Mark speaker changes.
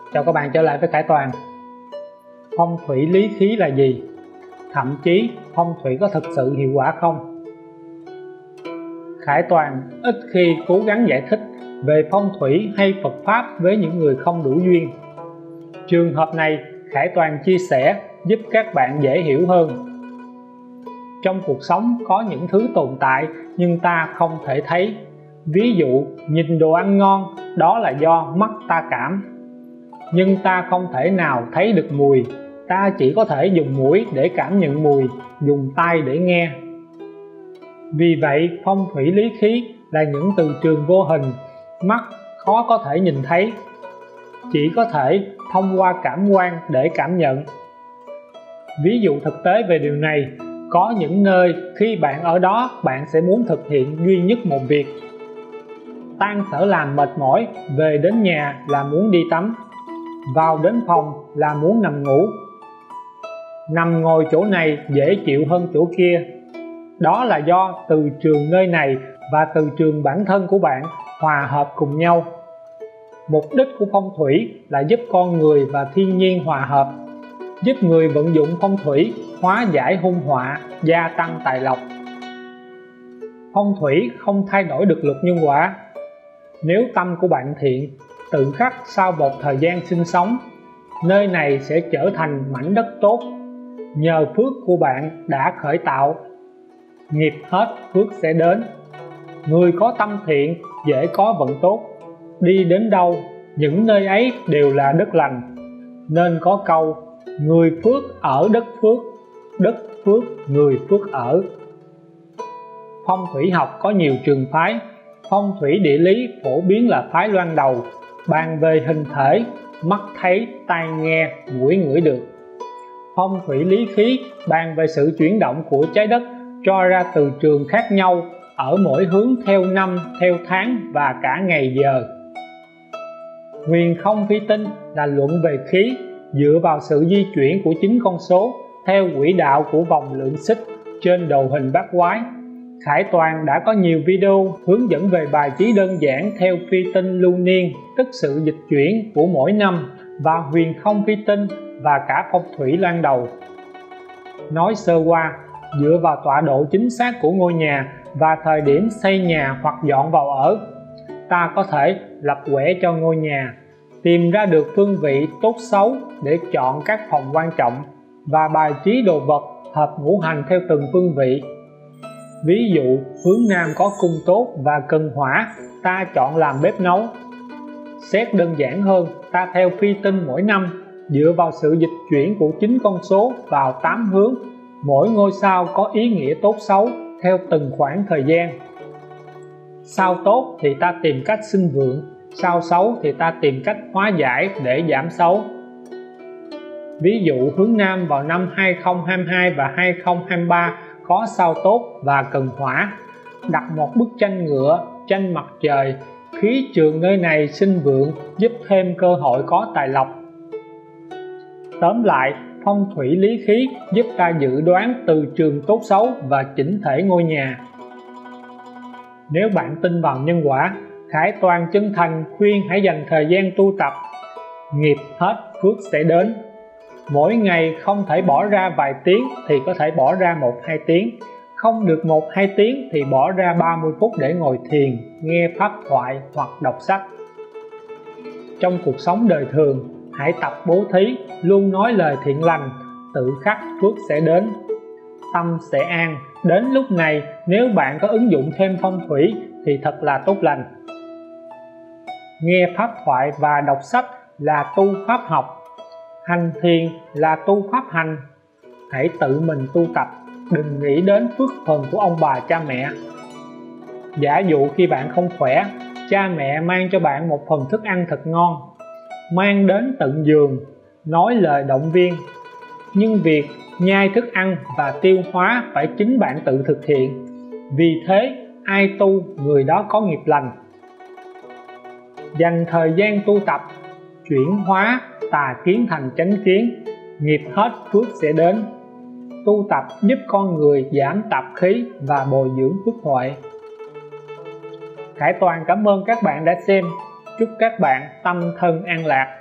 Speaker 1: Chào các bạn trở lại với Khải Toàn. Phong thủy lý khí là gì? Thậm chí phong thủy có thực sự hiệu quả không? Khải Toàn ít khi cố gắng giải thích về phong thủy hay Phật Pháp với những người không đủ duyên. Trường hợp này, Khải Toàn chia sẻ giúp các bạn dễ hiểu hơn. Trong cuộc sống có những thứ tồn tại nhưng ta không thể thấy. Ví dụ, nhìn đồ ăn ngon, đó là do mắt ta cảm. Nhưng ta không thể nào thấy được mùi, ta chỉ có thể dùng mũi để cảm nhận mùi, dùng tai để nghe. Vì vậy, phong thủy lý khí là những từ trường vô hình, mắt khó có thể nhìn thấy, chỉ có thể thông qua cảm quan để cảm nhận. Ví dụ thực tế về điều này, có những nơi khi bạn ở đó bạn sẽ muốn thực hiện duy nhất một việc. Tan sở làm mệt mỏi, về đến nhà là muốn đi tắm, vào đến phòng là muốn nằm ngủ. Nằm ngồi chỗ này dễ chịu hơn chỗ kia. Đó là do từ trường nơi này và từ trường bản thân của bạn hòa hợp cùng nhau. Mục đích của phong thủy là giúp con người và thiên nhiên hòa hợp, giúp người vận dụng phong thủy hóa giải hung họa, gia tăng tài lộc. Phong thủy không thay đổi được luật nhân quả. Nếu tâm của bạn thiện, tự khắc sau một thời gian sinh sống, nơi này sẽ trở thành mảnh đất tốt. Nhờ phước của bạn đã khởi tạo, nghiệp hết phước sẽ đến. Người có tâm thiện dễ có vận tốt, đi đến đâu những nơi ấy đều là đất lành. Nên có câu người phước ở đất phước người phước ở. Phong thủy học có nhiều trường phái. Phong thủy địa lý phổ biến là phái Loan Đầu, bàn về hình thể, mắt thấy, tai nghe, mũi ngửi được. Phong thủy lý khí bàn về sự chuyển động của trái đất, cho ra từ trường khác nhau ở mỗi hướng theo năm, theo tháng và cả ngày giờ. Huyền không phi tinh là luận về khí, dựa vào sự di chuyển của 9 con số theo quỹ đạo của vòng lượng xích trên đồ hình bát quái. Khải Toàn đã có nhiều video hướng dẫn về bài trí đơn giản theo phi tinh lưu niên, tức sự dịch chuyển của mỗi năm, và huyền không phi tinh và cả phong thủy Loan Đầu. Nói sơ qua, dựa vào tọa độ chính xác của ngôi nhà và thời điểm xây nhà hoặc dọn vào ở, ta có thể lập quẻ cho ngôi nhà, tìm ra được phương vị tốt xấu để chọn các phòng quan trọng và bài trí đồ vật hợp ngũ hành theo từng phương vị. Ví dụ, hướng Nam có cung tốt và cần hỏa, ta chọn làm bếp nấu. Xét đơn giản hơn, ta theo phi tinh mỗi năm, dựa vào sự dịch chuyển của 9 con số vào 8 hướng. Mỗi ngôi sao có ý nghĩa tốt xấu theo từng khoảng thời gian. Sao tốt thì ta tìm cách sinh vượng, sao xấu thì ta tìm cách hóa giải để giảm xấu. Ví dụ hướng Nam vào năm 2022 và 2023 có sao tốt và cần hỏa, đặt một bức tranh ngựa, tranh mặt trời, khí trường nơi này sinh vượng, giúp thêm cơ hội có tài lộc. Tóm lại, phong thủy lý khí giúp ta dự đoán từ trường tốt xấu và chỉnh thể ngôi nhà. Nếu bạn tin vào nhân quả, Khải Toàn chân thành khuyên hãy dành thời gian tu tập. Nghiệp hết phước sẽ đến. Mỗi ngày không thể bỏ ra vài tiếng thì có thể bỏ ra 1-2 tiếng. Không được 1-2 tiếng thì bỏ ra 30 phút để ngồi thiền, nghe pháp thoại hoặc đọc sách. Trong cuộc sống đời thường, hãy tập bố thí, luôn nói lời thiện lành, tự khắc phước sẽ đến. Tâm sẽ an. Đến lúc này, nếu bạn có ứng dụng thêm phong thủy thì thật là tốt lành. Nghe pháp thoại và đọc sách là tu pháp học, hành thiền là tu pháp hành. Hãy tự mình tu tập, đừng nghĩ đến phước phần của ông bà cha mẹ. Giả dụ khi bạn không khỏe, cha mẹ mang cho bạn một phần thức ăn thật ngon, mang đến tận giường, nói lời động viên. Nhưng việc nhai thức ăn và tiêu hóa phải chính bạn tự thực hiện. Vì thế, ai tu người đó có nghiệp lành. Dành thời gian tu tập, chuyển hóa tà kiến thành chánh kiến, nghiệp hết phước sẽ đến. Tu tập giúp con người giảm tạp khí và bồi dưỡng phước huệ. Khải Toàn cảm ơn các bạn đã xem. Chúc các bạn tâm thân an lạc.